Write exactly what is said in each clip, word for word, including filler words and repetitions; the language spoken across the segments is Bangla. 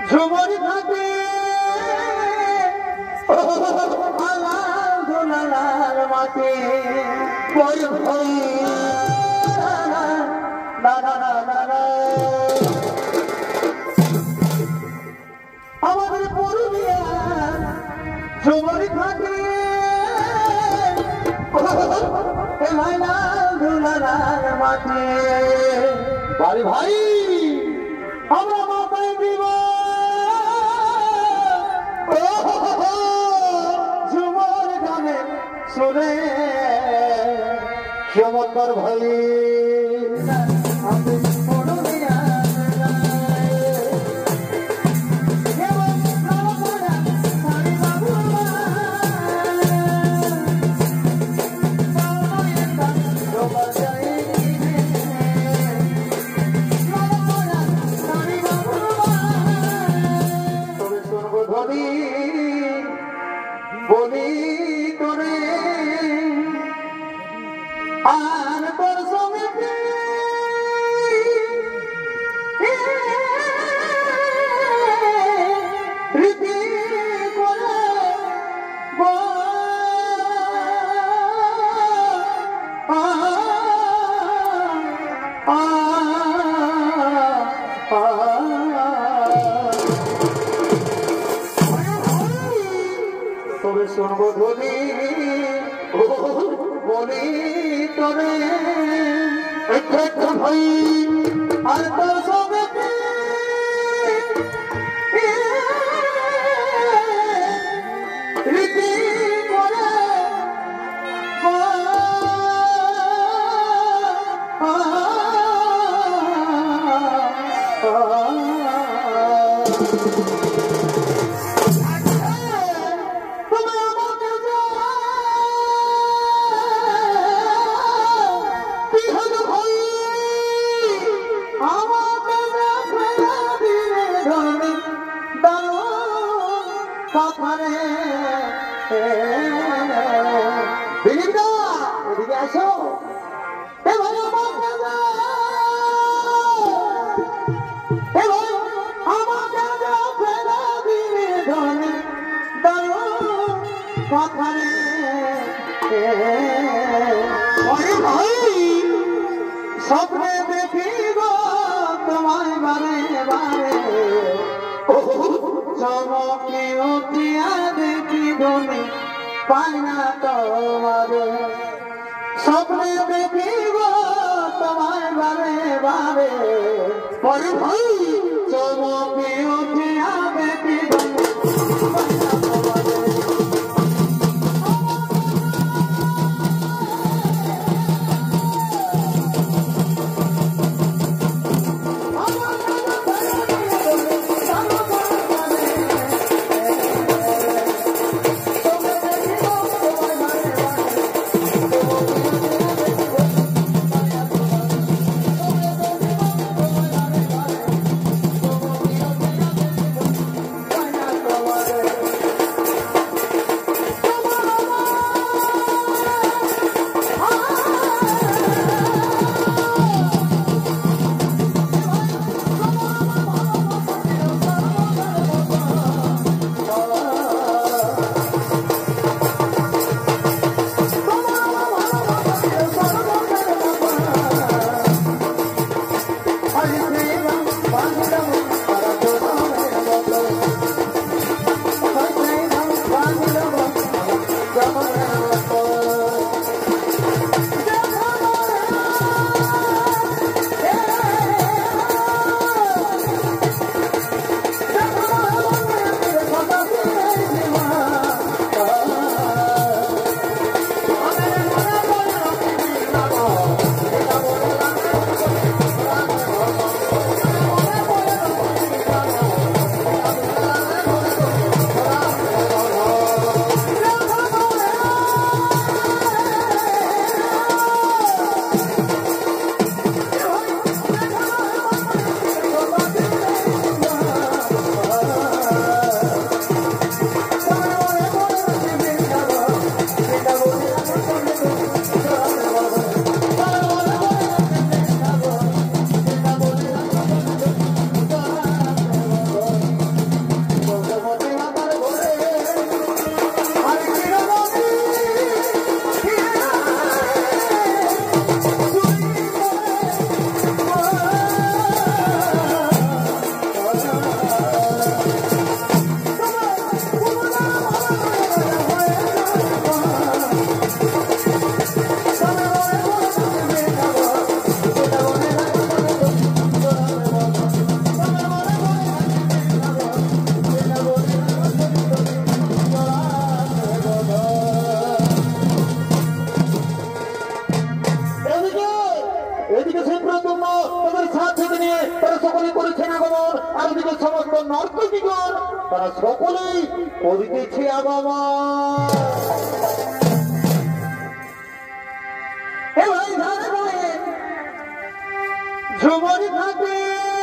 ঝুমরি থাকে আলাল দুলালার মাঠে বই ভই আমাদের পুরুলিয়া ঝুমরি থাকে আলাল দুলালার মাঠে ভাই ভাই আমরা মাথায় দিব ঝুমর গানে শুনে চমৎকার ভাই বলি করে আর তোর সঙ্গে রীতি করে তবে শুনবো ধনী বলি তোরে একটা ভাই আর তোর সঙ্গে রীতি করে এদিকে আসো স্বপ্নে দেখি গো তোমায় বারে বারে চমকে উঠিয়া দেখি ধনী পাই না তোমারে স্বপ্নে দেখি গো তোমায় বারে বারে পরে ভাই চমকে উঠিয়া দেখি ধনী পাই না তোমারে নিয়ে তারা সকলেই করেছেন আগমন, আর ওদিকে সমস্ত নর্তকীগণ তারা সকলেই করিতেছে আগমন। এবার ধারে গায়ে ঝুমরি থাকে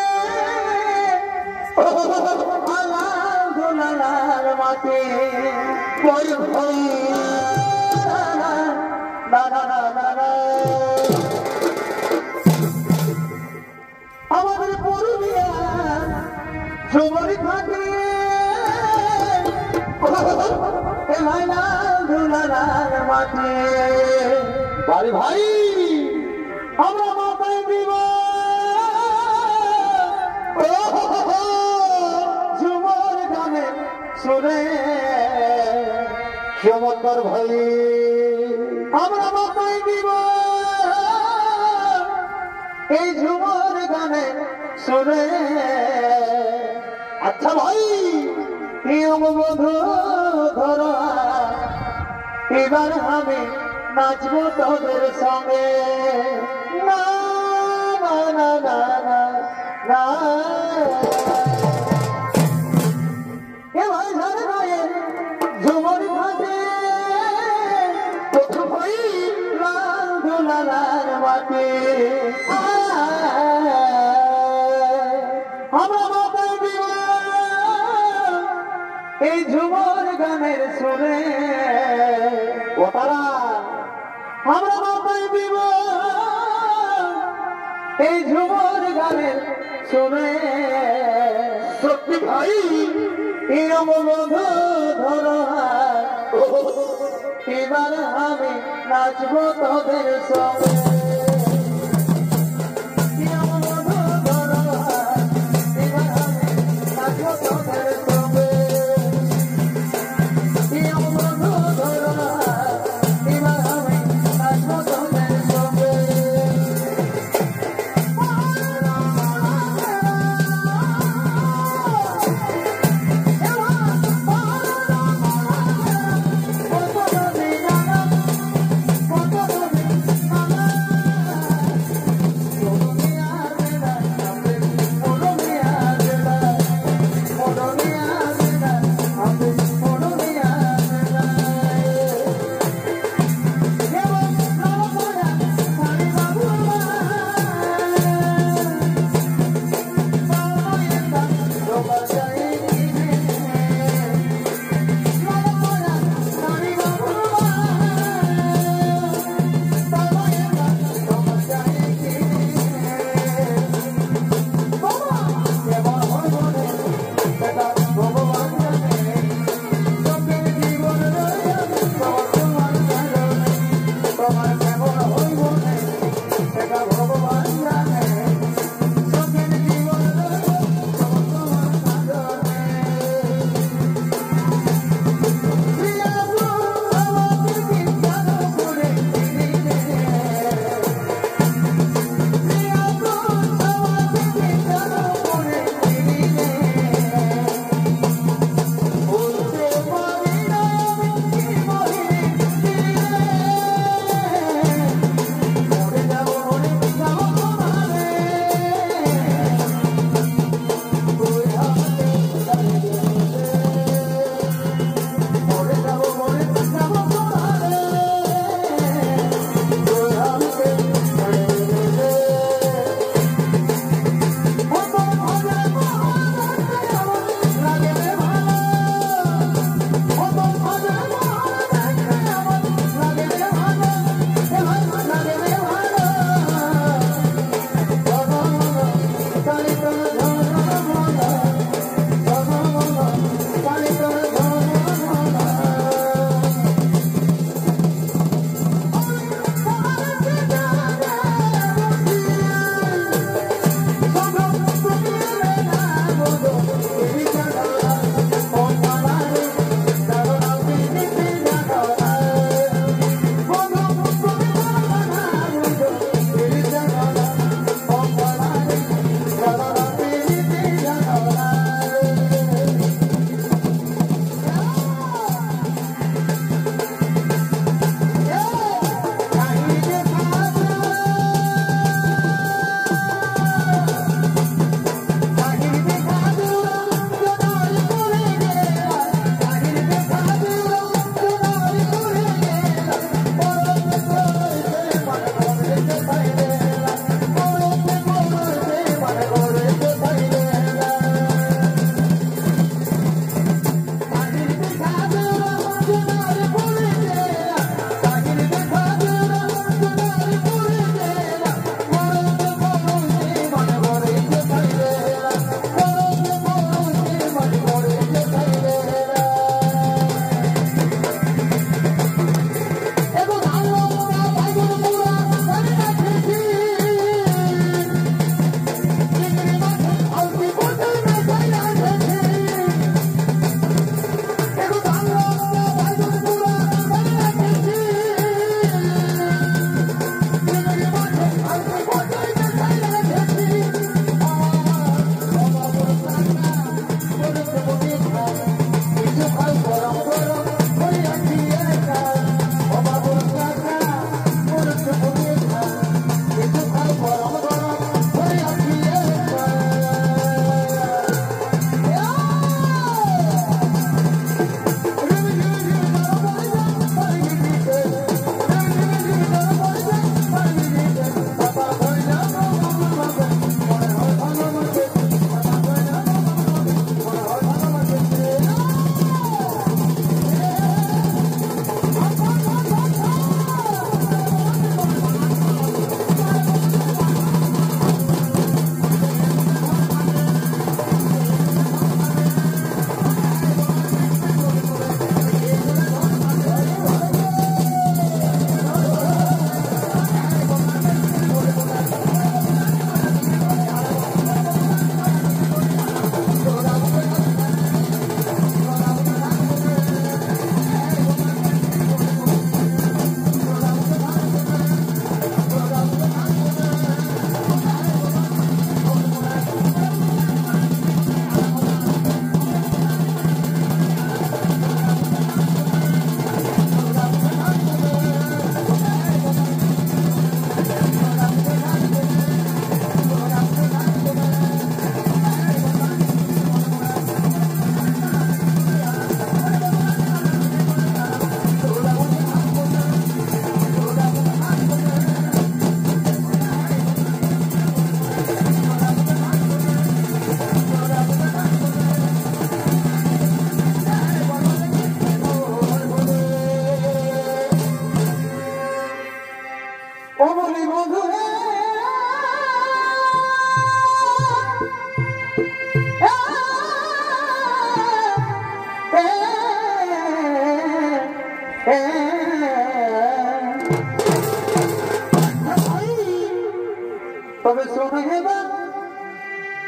আলাল দোলালার মাঠে ভয় ভয় না না না না না আমাদের পুরুলিয়া ঝুমরি থাকে আলাল দোলালার মাঠে ভাই ভাই আমরা মাথায় দিব ঝুমর গানে শুনে চমৎকার ভাই আমরা মাথায় দিব এই ঝুমর গানে শুনে। আচ্ছা ভাই প্রিয় বন্ধু ধরো এবার আমি নাচবো তোদের সঙ্গে না না না না না না এ ভাই ঝাড় গায়ে ঝুমরি ঘাটে প্রথম হই লাল দুলালার মাটি আমরা মাথায় দিব এই ঝুমর গানের সুরে ও তারা আমরা মাথায় দিব এই ঝুমর গানের শুনে। সত্যি ভাই এরম বন্ধু ধরো এবার আমি নাচবো তোদের সঙ্গে Mama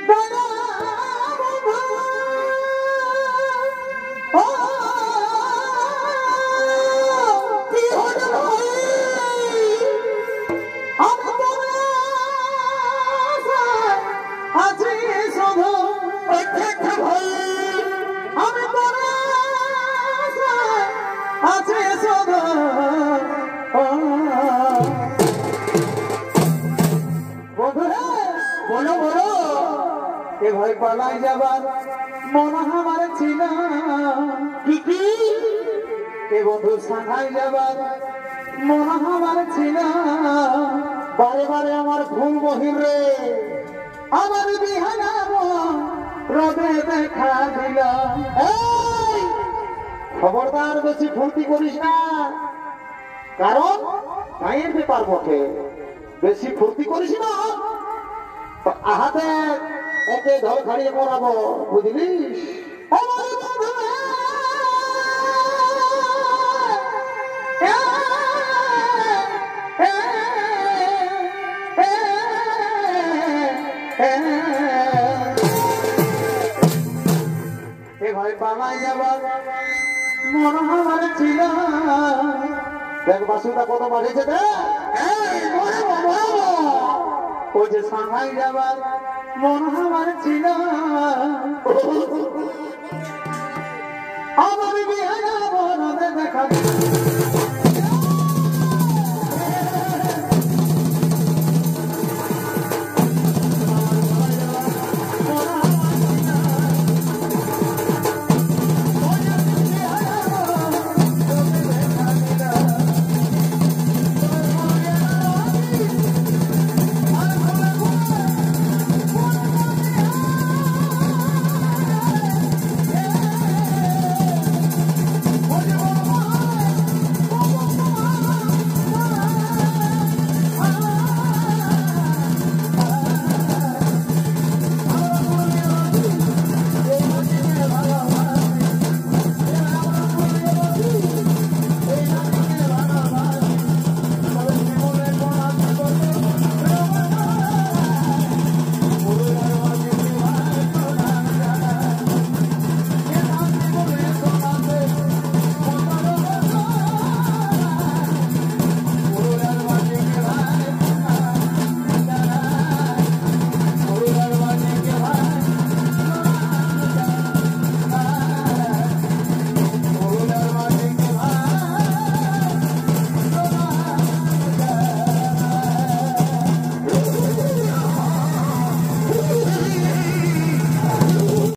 ভয় পালাই যাবার মনে আমার ছিল কি এ বন্ধু সাহাই যাবার মনে আমার ছিল বারে বারে আমার ভুল বহির রে আমার বিহানা রবে দেখা দিল খবরদার বেশি ফুর্তি করিস না কারণ গায়ের ব্যাপার বটে বেশি ফুর্তি করিস না আহাতে একে ধর খাড়িয়ে পড়াবো বুঝলিস এ ভাই পালাই যাবার মনে আমার ছিল দেখ বাসুটা কত বাড়িয়েছে ওই যে সাংহাই যাবার মনে আমার ছিল আমার বিয়ে দেখা